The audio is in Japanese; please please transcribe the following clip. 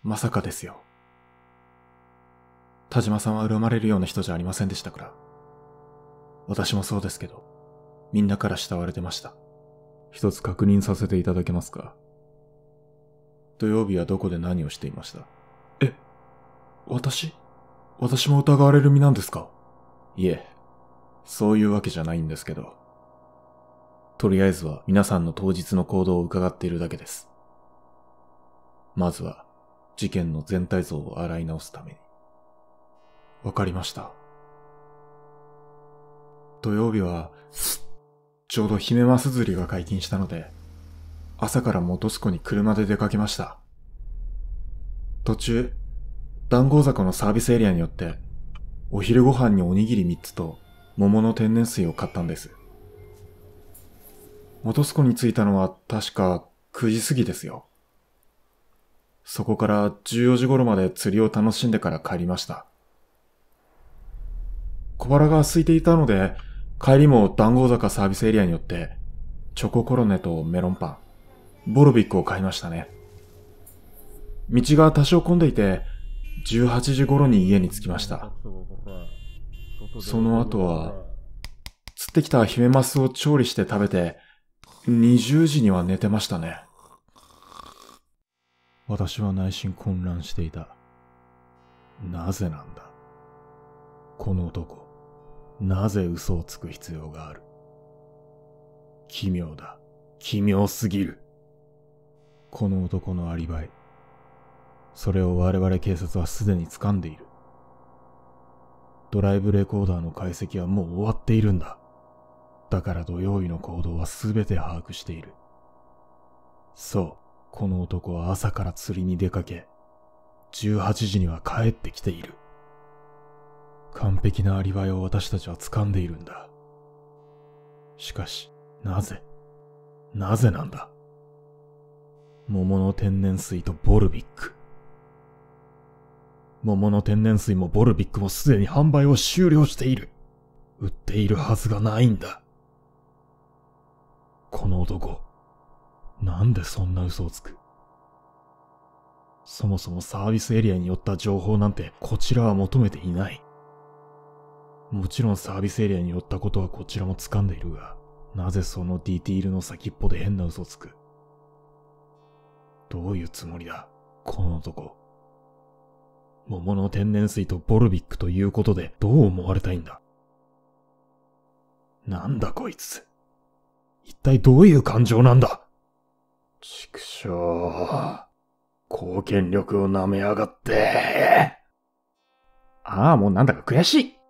まさかですよ。田島さんは恨まれるような人じゃありませんでしたから。私もそうですけど、みんなから慕われてました。 一つ確認させていただけますか？ 土曜日はどこで何をしていました？私も疑われる身なんですか？いえ、そういうわけじゃないんですけど。とりあえずは皆さんの当日の行動を伺っているだけです。まずは、事件の全体像を洗い直すために。わかりました。土曜日は、ちょうどヒメマス釣りが解禁したので、朝から本栖湖に車で出かけました。途中、談合坂のサービスエリアによって、お昼ご飯におにぎり3つと桃の天然水を買ったんです。本栖湖に着いたのは確か9時過ぎですよ。そこから14時頃まで釣りを楽しんでから帰りました。小腹が空いていたので、帰りも談合坂サービスエリアによって、チョココロネとメロンパン、ボルビックを買いましたね。道が多少混んでいて、18時頃に家に着きました。その後は、釣ってきたヒメマスを調理して食べて、20時には寝てましたね。 私は内心混乱していた。なぜなんだ？この男、なぜ嘘をつく必要がある？奇妙だ。奇妙すぎる。この男のアリバイ。それを我々警察はすでに掴んでいる。ドライブレコーダーの解析はもう終わっているんだ。だから土曜日の行動はすべて把握している。そう、この男は朝から釣りに出かけ、18時には帰ってきている。完璧なアリバイを私たちは掴んでいるんだ。しかし、なぜなんだ？桃の天然水とボルビック。桃の天然水もボルビックもすでに販売を終了している。売っているはずがないんだ。この男、なんでそんな嘘をつく？そもそもサービスエリアに寄った情報なんてこちらは求めていない。もちろんサービスエリアに寄ったことはこちらも掴んでいるが、なぜそのディティールの先っぽで変な嘘をつく？どういうつもりだ、この男。桃の天然水とボルビックということでどう思われたいんだ？なんだこいつ。一体どういう感情なんだ？畜生。公権力を舐めやがって。 ああ、もうなんだか悔しい。